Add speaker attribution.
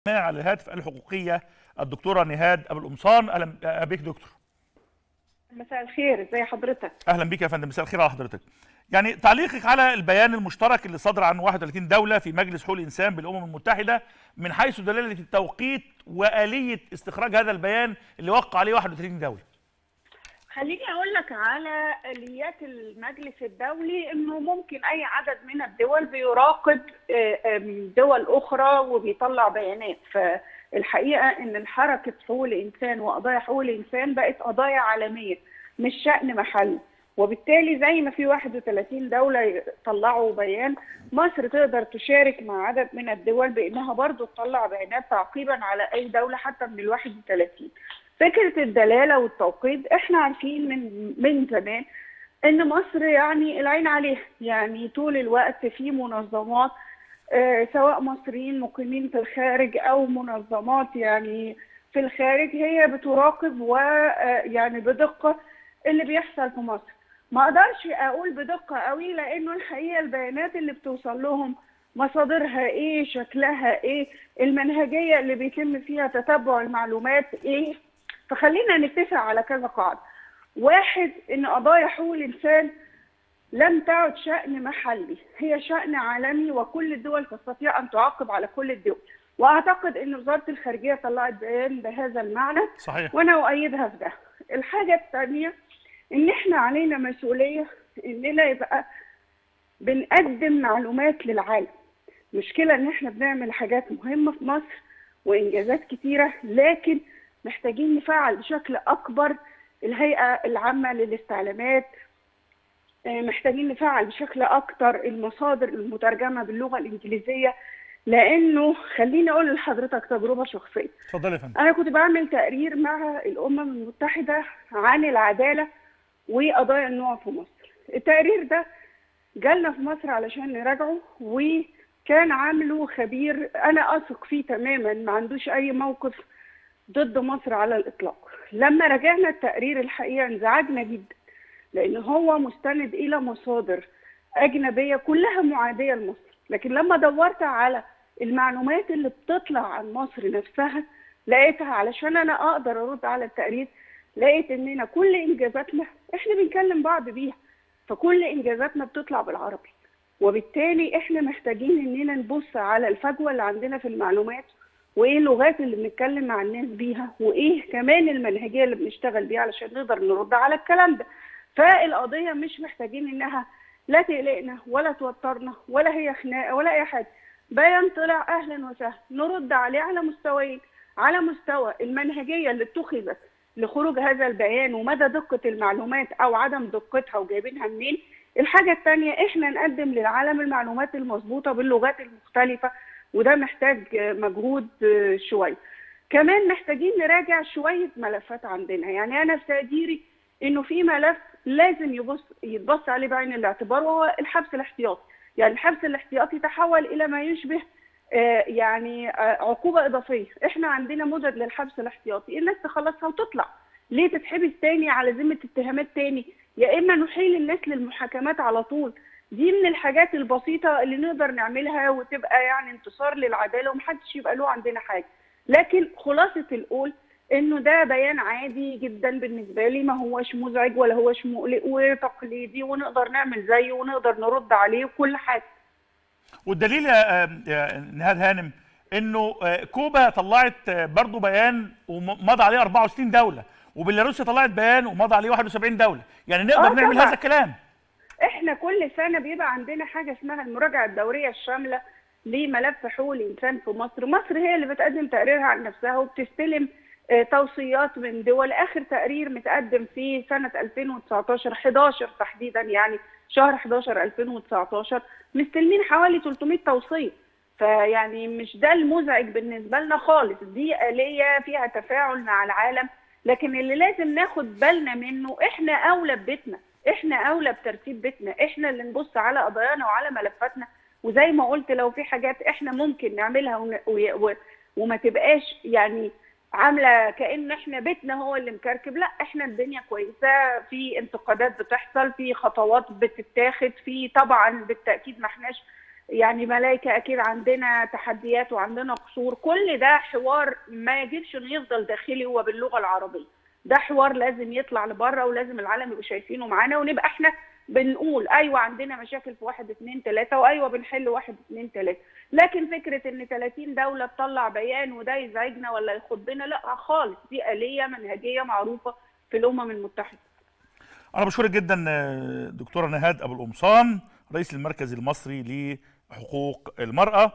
Speaker 1: على الهاتف الحقوقية الدكتورة نهاد أبو القمصان. أهلا بك دكتور.
Speaker 2: مساء الخير، ازي حضرتك؟
Speaker 1: أهلا بك يا فندم، مساء الخير على حضرتك. يعني تعليقك على البيان المشترك اللي صدر عن 31 دولة في مجلس حقوق الإنسان بالأمم المتحدة من حيث دلالة التوقيت وآلية استخراج هذا البيان اللي وقع عليه 31 دولة.
Speaker 2: خليني اقول لك على اليات المجلس الدولي، انه ممكن اي عدد من الدول بيراقب دول اخرى وبيطلع بيانات. فالحقيقه ان حركه حقوق الانسان وقضايا حقوق الانسان بقت قضايا عالميه مش شأن محلي، وبالتالي زي ما في 31 دوله طلعوا بيان، مصر تقدر تشارك مع عدد من الدول بانها برضو تطلع بيانات تعقيبا على اي دوله حتى من ال 31. فكرة الدلالة والتوقيت احنا عارفين من زمان ان مصر يعني العين عليها، يعني طول الوقت في منظمات سواء مصريين مقيمين في الخارج او منظمات يعني في الخارج هي بتراقب ويعني بدقة اللي بيحصل في مصر. ما اقدرش اقول بدقة قوي لانه الحقيقة البيانات اللي بتوصل لهم مصادرها ايه، شكلها ايه، المنهجية اللي بيتم فيها تتبع المعلومات ايه. فخلينا نتفق على كذا قاعدة. واحد، ان قضايا حقوق الانسان لم تعد شأن محلي، هي شأن عالمي وكل الدول تستطيع ان تعاقب على كل الدول، واعتقد ان وزارة الخارجية طلعت بيان بهذا المعنى.
Speaker 1: صحيح.
Speaker 2: وانا اؤيدها في ده. الحاجة الثانية ان احنا علينا مسؤولية اننا يبقى بنقدم معلومات للعالم. مشكلة ان احنا بنعمل حاجات مهمة في مصر وانجازات كتيرة، لكن محتاجين نفعل بشكل اكبر الهيئة العامة للاستعلامات، محتاجين نفعل بشكل اكتر المصادر المترجمة باللغة الانجليزية. لانه خليني اقول لحضرتك تجربة شخصية.
Speaker 1: اتفضلي يا فندم.
Speaker 2: انا كنت بعمل تقرير مع الامم المتحدة عن العدالة وقضايا النوع في مصر. التقرير ده جالنا في مصر علشان نراجعه، وكان عامله خبير انا اثق فيه تماما، ما عندوش اي موقف ضد مصر على الإطلاق. لما راجعنا التقرير الحقيقة انزعجنا جدا، لأن هو مستند إلى مصادر أجنبية كلها معادية لمصر. لكن لما دورت على المعلومات اللي بتطلع عن مصر نفسها لقيتها، علشان أنا أقدر أرد على التقرير، لقيت إننا كل إنجازاتنا إحنا بنكلم بعض بيها، فكل إنجازاتنا بتطلع بالعربي، وبالتالي إحنا محتاجين إننا نبص على الفجوة اللي عندنا في المعلومات، وايه اللغات اللي بنتكلم مع الناس بيها، وايه كمان المنهجيه اللي بنشتغل بيها علشان نقدر نرد على الكلام ده. فالقضيه مش محتاجين انها لا تقلقنا ولا توترنا ولا هي خناقه ولا اي حاجه. بيان طلع اهلا وسهلا، نرد عليه على مستويين: على مستوى المنهجيه اللي اتخذت لخروج هذا البيان ومدى دقه المعلومات او عدم دقتها وجايبينها منين. الحاجه الثانيه، احنا نقدم للعالم المعلومات المظبوطه باللغات المختلفه، وده محتاج مجهود شويه. كمان محتاجين نراجع شويه ملفات عندنا. يعني انا في تقديري انه في ملف لازم يتبص عليه بعين الاعتبار، وهو الحبس الاحتياطي. يعني الحبس الاحتياطي تحول الى ما يشبه يعني عقوبه اضافيه. احنا عندنا مدد للحبس الاحتياطي، الناس تخلصها وتطلع. ليه تتحبس تاني على ذمه اتهامات تاني؟ يا اما نحيل الناس للمحاكمات على طول. دي من الحاجات البسيطة اللي نقدر نعملها وتبقى يعني انتصار للعدالة ومحدش يبقى له عندنا حاجة. لكن خلاصة القول انه ده بيان عادي جدا بالنسبة لي، ما هوش مزعج ولا هوش مقلق وتقليدي، ونقدر نعمل زيه ونقدر نرد عليه وكل حاجة.
Speaker 1: والدليل يا نهاد هانم انه كوبا طلعت برضو بيان ومضى عليه 64 دولة، وبيلاروسيا طلعت بيان ومضى عليه 71 دولة. يعني نقدر نعمل هذا الكلام.
Speaker 2: احنا كل سنه بيبقى عندنا حاجه اسمها المراجعه الدوريه الشامله لملف حقوق الانسان في مصر. مصر هي اللي بتقدم تقريرها عن نفسها وبتستلم توصيات من دول. اخر تقرير متقدم في سنه 2019 11 تحديدا، يعني شهر 11 2019، مستلمين حوالي 300 توصيه. فيعني مش ده المزعج بالنسبه لنا خالص، دي آلية فيها تفاعل مع العالم. لكن اللي لازم ناخد بالنا منه، احنا اولى ببيتنا، احنا اولى بترتيب بيتنا، احنا اللي نبص على قضايانا وعلى ملفاتنا. وزي ما قلت لو في حاجات احنا ممكن نعملها وما تبقاش يعني عامله كأن احنا بيتنا هو اللي مكركب، لا احنا الدنيا كويسه، في انتقادات بتحصل، في خطوات بتتاخد، في طبعا بالتاكيد ما احناش يعني ملايكة أكيد عندنا تحديات وعندنا قصور. كل ده حوار ما يجبش إنه يفضل داخلي هو باللغة العربية، ده حوار لازم يطلع لبره، ولازم العالم يبقى شايفينه معانا، ونبقى احنا بنقول ايوه عندنا مشاكل في 1 2 3 وايوه بنحل 1 2 3. لكن فكره ان 30 دوله تطلع بيان وده يزعجنا ولا يخضنا، لا خالص، دي آلية منهجيه معروفه في الامم المتحده.
Speaker 1: انا بشكرك جدا دكتوره نهاد ابو القمصان، رئيس المركز المصري لحقوق المراه.